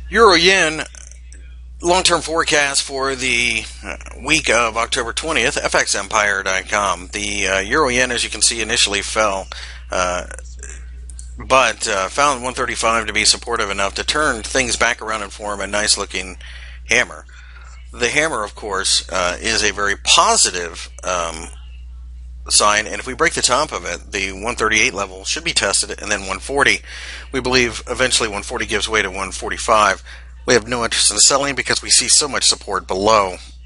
Euro yen long-term forecast for the week of October 20th, fxempire.com. The euro yen, as you can see, initially fell, but found 135 to be supportive enough to turn things back around and form a nice-looking hammer. The hammer, of course, is a very positive sign, and if we break the top of it, the 138 level should be tested, and then 140. We believe eventually 140 gives way to 145. We have no interest in selling because we see so much support below